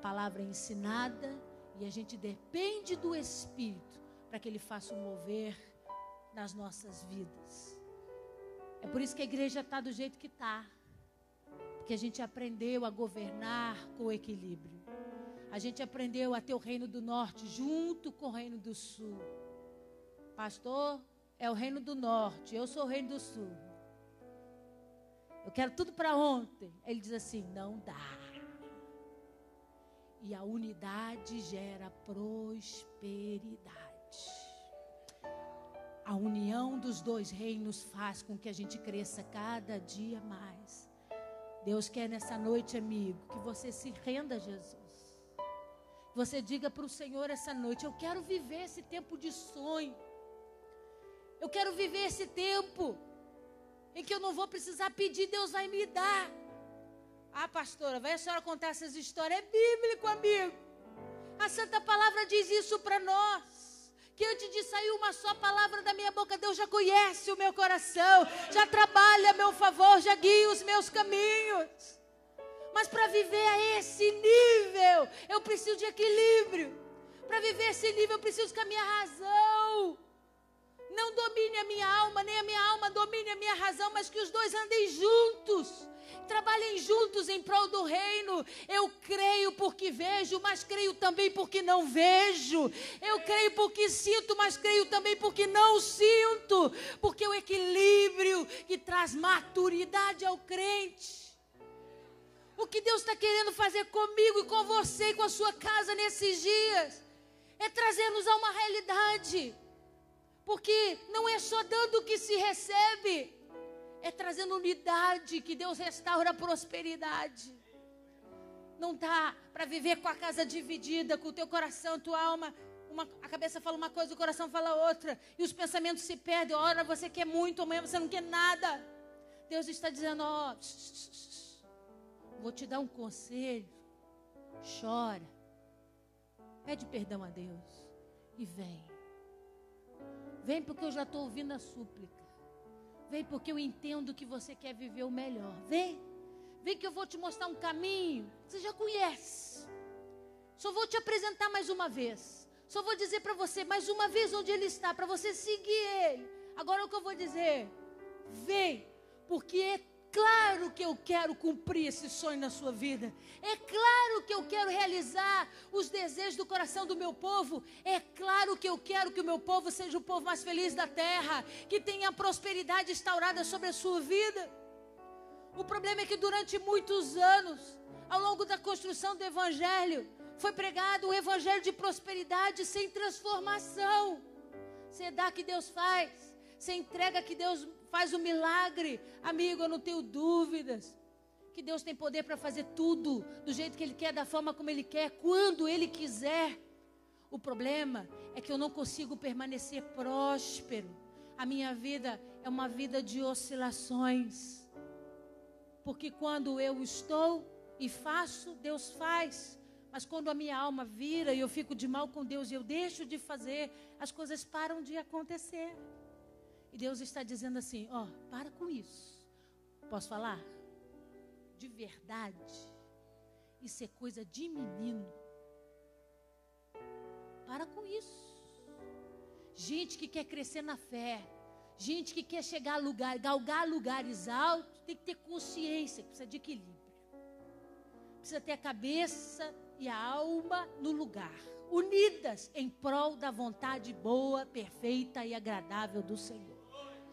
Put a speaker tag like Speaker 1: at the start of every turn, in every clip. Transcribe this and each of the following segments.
Speaker 1: palavra ensinada e a gente depende do Espírito para que Ele faça o mover nas nossas vidas. É por isso que a igreja está do jeito que está. Porque a gente aprendeu a governar com equilíbrio. A gente aprendeu a ter o reino do norte junto com o reino do sul. Pastor, é o reino do norte, eu sou o reino do sul. Eu quero tudo para ontem. Ele diz assim, não dá. E a unidade gera prosperidade. A união dos dois reinos faz com que a gente cresça cada dia mais. Deus quer nessa noite, amigo, que você se renda a Jesus. Você diga para o Senhor essa noite, eu quero viver esse tempo de sonho. Eu quero viver esse tempo em que eu não vou precisar pedir, Deus vai me dar. Ah, pastora, vai a senhora contar essas histórias, é bíblico, amigo. A Santa Palavra diz isso para nós. Que antes de sair uma só palavra da minha boca, Deus já conhece o meu coração, já trabalha a meu favor, já guia os meus caminhos. Mas para viver a esse nível, eu preciso de equilíbrio. Para viver esse nível, eu preciso que a minha razão não domine a minha alma, nem a minha alma domine a minha razão, mas que os dois andem juntos. Trabalhem juntos em prol do reino. Eu creio porque vejo, mas creio também porque não vejo. Eu creio porque sinto, mas creio também porque não sinto. Porque o equilíbrio que traz maturidade ao crente. O que Deus está querendo fazer comigo e com você e com a sua casa nesses dias é trazer-nos a uma realidade. Porque não é só dando que se recebe, é trazendo unidade que Deus restaura a prosperidade. Não dá para viver com a casa dividida, com o teu coração, tua alma. A cabeça fala uma coisa, o coração fala outra. E os pensamentos se perdem. Ora você quer muito, amanhã você não quer nada. Deus está dizendo, ó, vou te dar um conselho. Chora. Pede perdão a Deus. E vem. Vem porque eu já estou ouvindo a súplica. Vem porque eu entendo que você quer viver o melhor. Vem. Vem que eu vou te mostrar um caminho que você já conhece. Só vou te apresentar mais uma vez. Só vou dizer para você mais uma vez onde Ele está, para você seguir Ele. Agora o que eu vou dizer? Vem, porque é claro que eu quero cumprir esse sonho na sua vida. É claro que eu quero realizar os desejos do coração do meu povo. É claro que eu quero que o meu povo seja o povo mais feliz da terra, que tenha prosperidade instaurada sobre a sua vida. O problema é que durante muitos anos, ao longo da construção do evangelho, foi pregado um evangelho de prosperidade sem transformação. Você dá que Deus faz, você entrega que Deus faz o milagre. Amigo, eu não tenho dúvidas que Deus tem poder para fazer tudo do jeito que Ele quer, da forma como Ele quer, quando Ele quiser. O problema é que eu não consigo permanecer próspero. A minha vida é uma vida de oscilações. Porque quando eu estou e faço, Deus faz. Mas quando a minha alma vira e eu fico de mal com Deus e eu deixo de fazer, as coisas param de acontecer. E Deus está dizendo assim, ó, para com isso. Posso falar? De verdade. Isso é coisa de menino. Para com isso. Gente que quer crescer na fé. Gente que quer chegar a lugar, galgar lugares altos, tem que ter consciência, precisa de equilíbrio. Precisa ter a cabeça e a alma no lugar. Unidas em prol da vontade boa, perfeita e agradável do Senhor.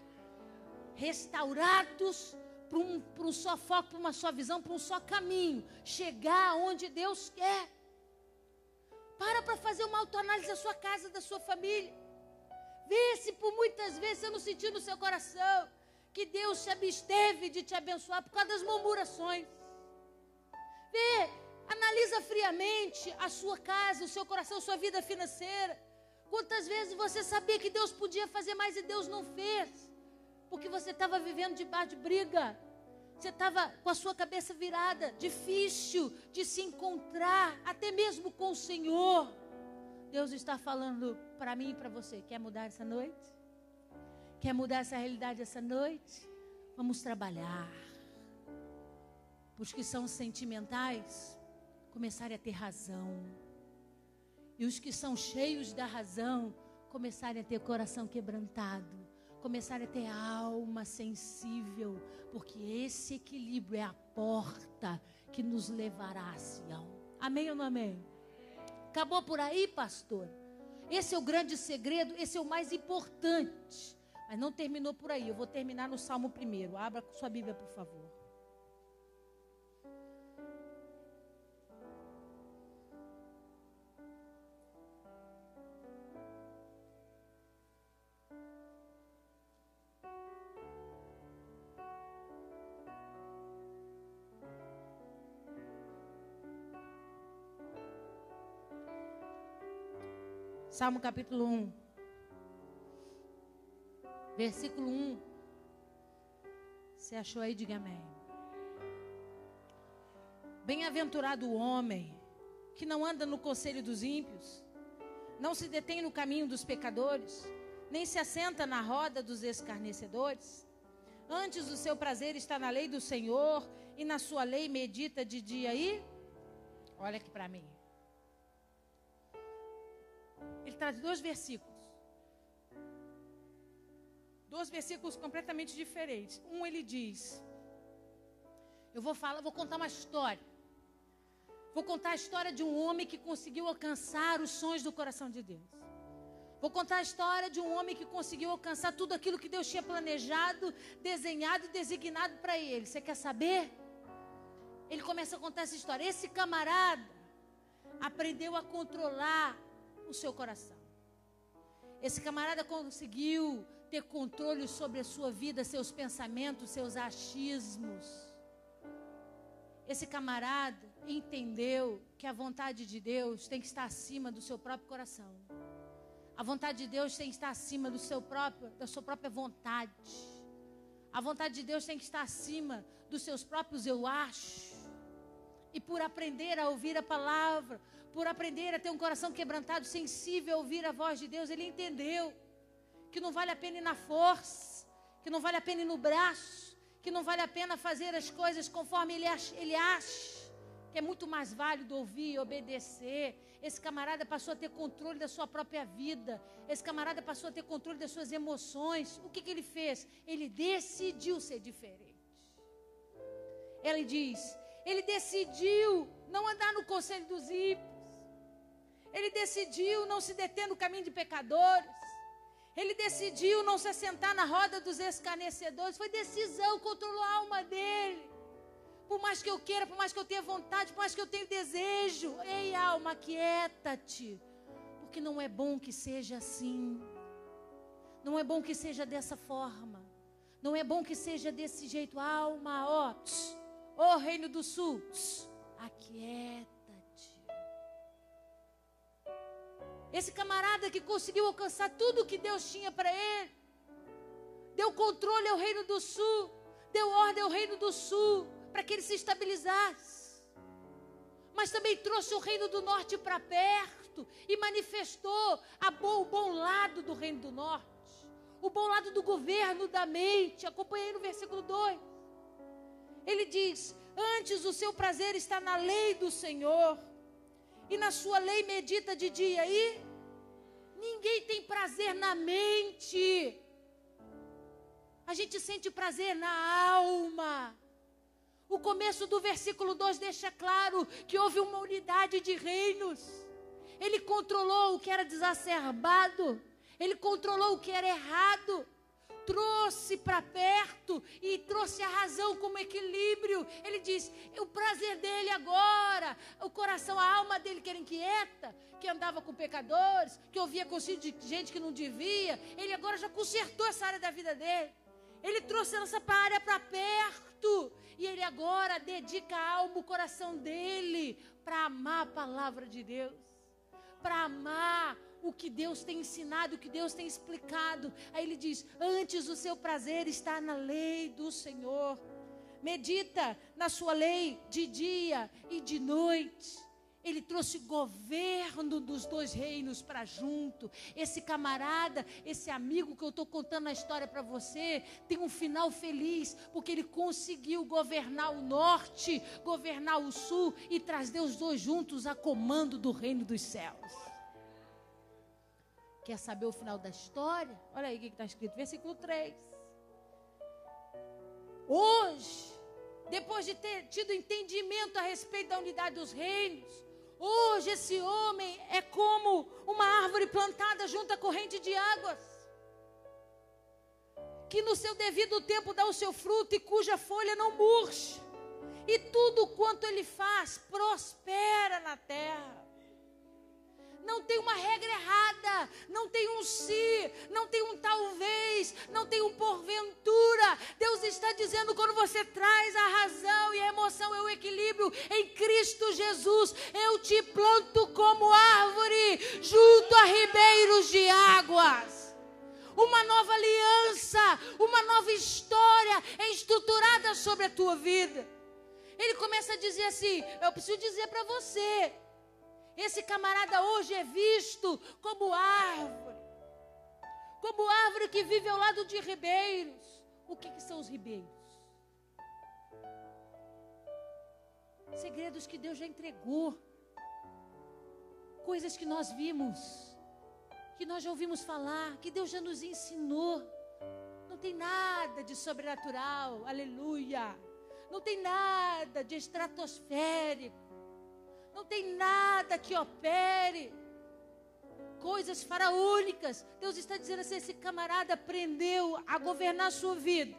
Speaker 1: Restaurados para um só foco, para uma só visão, para um só caminho. Chegar onde Deus quer. Para fazer uma autoanálise da sua casa, da sua família. Vê se por muitas vezes você não sentiu no seu coração que Deus se absteve de te abençoar por causa das murmurações. Vê, analisa friamente a sua casa, o seu coração, a sua vida financeira. Quantas vezes você sabia que Deus podia fazer mais e Deus não fez? Porque você estava vivendo debaixo de briga. Você estava com a sua cabeça virada. Difícil de se encontrar, até mesmo com o Senhor. Deus está falando para mim e para você. Quer mudar essa noite? Quer mudar essa realidade essa noite? Vamos trabalhar. Os que são sentimentais, começarem a ter razão. E os que são cheios da razão começarem a ter coração quebrantado, começarem a ter alma sensível, porque esse equilíbrio é a porta que nos levará a Sião. Amém ou não amém? Acabou por aí, pastor? Esse é o grande segredo, esse é o mais importante. Mas não terminou por aí, eu vou terminar no Salmo 1. Abra sua Bíblia, por favor. Salmo capítulo 1, versículo 1. Você achou aí? Diga amém. Bem-aventurado o homem que não anda no conselho dos ímpios, não se detém no caminho dos pecadores, nem se assenta na roda dos escarnecedores. Antes o seu prazer está na lei do Senhor, e na sua lei medita de dia e... Olha aqui para mim. Ele traz dois versículos completamente diferentes. Um, ele diz: eu vou contar uma história. Vou contar a história de um homem que conseguiu alcançar os sonhos do coração de Deus. Vou contar a história de um homem que conseguiu alcançar tudo aquilo que Deus tinha planejado, desenhado e designado para ele. Você quer saber? Ele começa a contar essa história. Esse camarada aprendeu a controlar o seu coração. Esse camarada conseguiu ter controle sobre a sua vida, seus pensamentos, seus achismos. Esse camarada entendeu que a vontade de Deus tem que estar acima do seu próprio coração. A vontade de Deus tem que estar acima da sua própria vontade. A vontade de Deus tem que estar acima dos seus próprios eu acho. E por aprender a ouvir a palavra, por aprender a ter um coração quebrantado, sensível a ouvir a voz de Deus, ele entendeu que não vale a pena ir na força, que não vale a pena ir no braço, que não vale a pena fazer as coisas conforme ele acha, que é muito mais válido ouvir e obedecer. Esse camarada passou a ter controle da sua própria vida. Esse camarada passou a ter controle das suas emoções. O que ele fez? Ele decidiu ser diferente. Ele diz, ele decidiu não andar no conselho dos ímpios. Ele decidiu não se deter no caminho de pecadores. Ele decidiu não se assentar na roda dos escarnecedores. Foi decisão, controlou a alma dele. Por mais que eu queira, por mais que eu tenha vontade, por mais que eu tenha desejo. Ei, alma, aquieta-te. Porque não é bom que seja assim. Não é bom que seja dessa forma. Não é bom que seja desse jeito. Alma, ó reino do sul, aquieta-te. Esse camarada que conseguiu alcançar tudo o que Deus tinha para ele, deu controle ao reino do sul, deu ordem ao reino do sul, para que ele se estabilizasse. Mas também trouxe o reino do norte para perto e manifestou o bom lado do reino do norte, o bom lado do governo da mente. Acompanhei no versículo 2. Ele diz, antes o seu prazer está na lei do Senhor, e na sua lei medita de dia e ninguém tem prazer na mente. A gente sente prazer na alma. O começo do versículo 2 deixa claro que houve uma unidade de reinos. Ele controlou o que era desacerbado, ele controlou o que era errado, trouxe para perto e trouxe a razão como equilíbrio. Ele diz, o prazer dele agora, o coração, a alma dele que era inquieta, que andava com pecadores, que ouvia conselho de gente que não devia, ele agora já consertou essa área da vida dele. Ele trouxe essa área para perto e ele agora dedica a alma, o coração dele para amar a palavra de Deus, para amar o que Deus tem ensinado, o que Deus tem explicado. Aí ele diz, antes o seu prazer está na lei do Senhor. Medita na sua lei de dia e de noite. Ele trouxe governo dos dois reinos para junto. Esse camarada, esse amigo que eu estou contando a história para você, tem um final feliz, porque ele conseguiu governar o norte, governar o sul e trazer os dois juntos a comando do reino dos céus. Quer saber o final da história? Olha aí o que está escrito, versículo 3. Hoje, depois de ter tido entendimento a respeito da unidade dos reinos, hoje esse homem é como uma árvore plantada junto à corrente de águas, que no seu devido tempo dá o seu fruto e cuja folha não murcha. E tudo quanto ele faz prospera na terra. Não tem uma regra errada, não tem um se, não tem um talvez, não tem um porventura. Deus está dizendo, quando você traz a razão e a emoção e o equilíbrio em Cristo Jesus, eu te planto como árvore junto a ribeiros de águas. Uma nova aliança, uma nova história é estruturada sobre a tua vida. Ele começa a dizer assim, eu preciso dizer para você, esse camarada hoje é visto como árvore que vive ao lado de ribeiros. O que são os ribeiros? Segredos que Deus já entregou, coisas que nós vimos, que nós já ouvimos falar, que Deus já nos ensinou. Não tem nada de sobrenatural, aleluia. Não tem nada de estratosférico. Não tem nada que opere coisas faraônicas. Deus está dizendo assim, esse camarada aprendeu a governar a sua vida.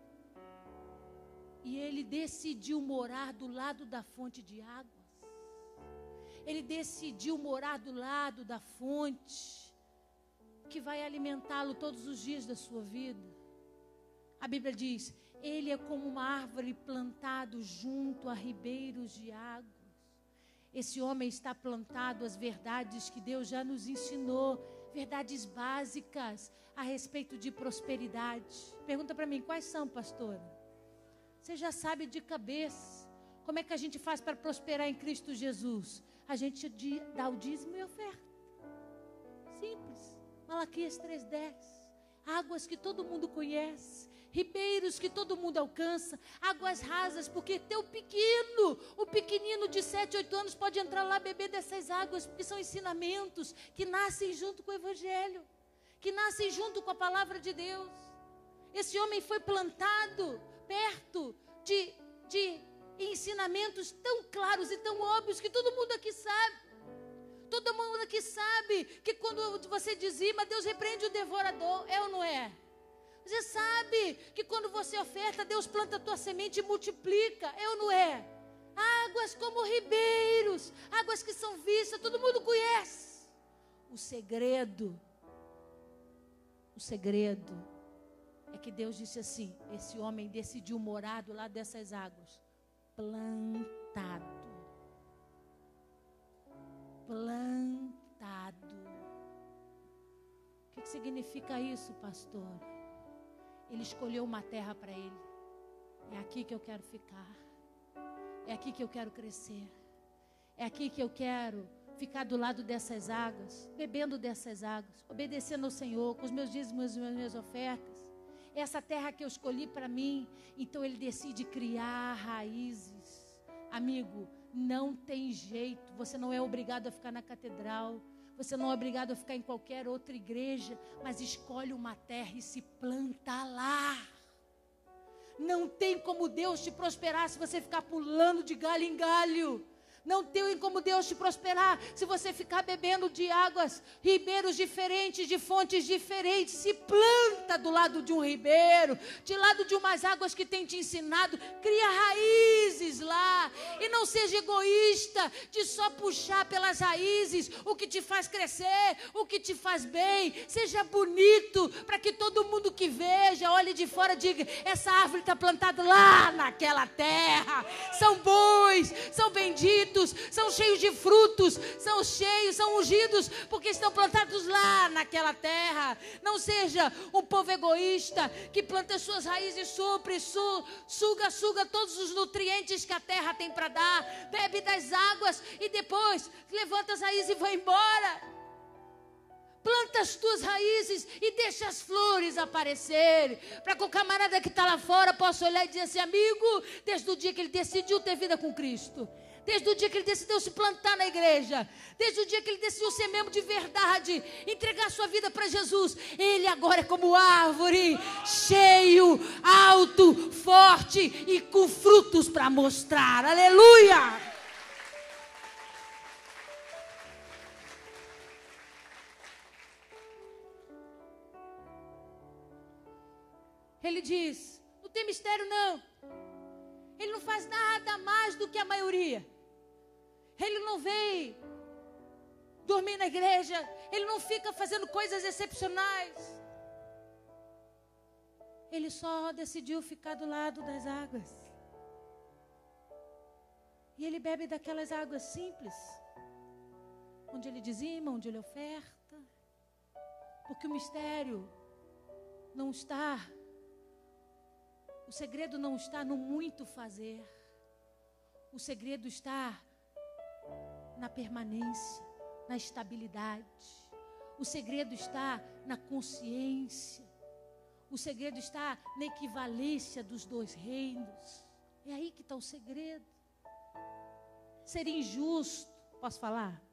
Speaker 1: E ele decidiu morar do lado da fonte de águas. Ele decidiu morar do lado da fonte que vai alimentá-lo todos os dias da sua vida. A Bíblia diz, ele é como uma árvore plantado junto a ribeiros de água. Esse homem está plantado às verdades que Deus já nos ensinou, verdades básicas a respeito de prosperidade. Pergunta para mim, quais são, pastora? Você já sabe de cabeça. Como é que a gente faz para prosperar em Cristo Jesus? A gente dá o dízimo e oferta. Simples. Malaquias 3:10. Águas que todo mundo conhece. Ribeiros que todo mundo alcança, águas rasas, porque o pequenino de 7, 8 anos pode entrar lá beber dessas águas, porque são ensinamentos que nascem junto com o Evangelho, que nascem junto com a palavra de Deus. Esse homem foi plantado perto de ensinamentos tão claros e tão óbvios que todo mundo aqui sabe. Todo mundo aqui sabe que quando você dizima, Deus repreende o devorador, é ou não é? Você sabe que quando você oferta, Deus planta a tua semente e multiplica, é ou não é? Águas como ribeiros, águas que são vistas, todo mundo conhece. O segredo é que Deus disse assim, esse homem decidiu morar do lado dessas águas, plantado. O que significa isso, pastor? Ele escolheu uma terra para ele. É aqui que eu quero ficar. É aqui que eu quero crescer. É aqui que eu quero ficar do lado dessas águas, bebendo dessas águas, obedecendo ao Senhor, com os meus dízimos e as minhas ofertas. É essa terra que eu escolhi para mim. Então ele decide criar raízes. Amigo, não tem jeito. Você não é obrigado a ficar na catedral. Você não é obrigado a ficar em qualquer outra igreja, mas escolhe uma terra e se planta lá. Não tem como Deus te prosperar se você ficar pulando de galho em galho. Não tem como Deus te prosperar se você ficar bebendo de águas, ribeiros diferentes, de fontes diferentes. Se planta do lado de um ribeiro, de lado de umas águas que tem te ensinado. Cria raízes lá. E não seja egoísta de só puxar pelas raízes o que te faz crescer, o que te faz bem. Seja bonito para que todo mundo que veja, olhe de fora e diga, essa árvore está plantada lá naquela terra. São bons, são benditos. bonitos, são cheios de frutos, são ungidos, porque estão plantados lá naquela terra. Não seja um povo egoísta que planta as suas raízes, suga todos os nutrientes que a terra tem para dar, bebe das águas e depois levanta as raízes e vai embora. Planta as tuas raízes e deixa as flores aparecerem, para que o camarada que está lá fora possa olhar e dizer assim: amigo, desde o dia que ele decidiu ter vida com Cristo, desde o dia que ele decidiu se plantar na igreja, desde o dia que ele decidiu ser membro de verdade, entregar sua vida para Jesus, ele agora é como árvore, cheio, alto, forte e com frutos para mostrar. Aleluia! Ele diz: não tem mistério não. Ele não faz nada mais do que a maioria. Ele não vem dormir na igreja. Ele não fica fazendo coisas excepcionais. Ele só decidiu ficar do lado das águas. E ele bebe daquelas águas simples, onde ele dizima, onde ele oferta. Porque o mistério não está... O segredo não está no muito fazer. O segredo está na permanência, na estabilidade. O segredo está na consciência. O segredo está na equivalência dos dois reinos. É aí que está o segredo. Seria injusto, posso falar?